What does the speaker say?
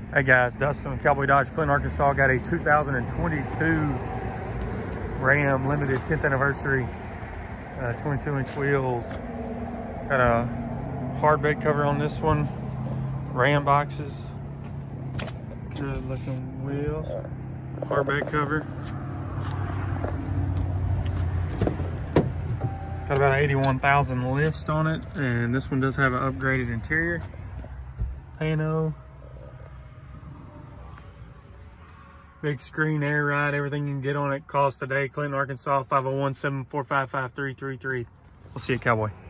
Hey guys, Dustin with Cowboy Dodge, Clinton, Arkansas. Got a 2022 Ram Limited 10th anniversary, 22-inch wheels. Got a hard bed cover on this one. Ram boxes. Good looking wheels. Hard bed cover. Got about 81,000 list on it, and this one does have an upgraded interior. Pano. Big screen, air ride, everything you can get on it. Call us today, Clinton, Arkansas, 501-745-5333. We'll see you, Cowboy.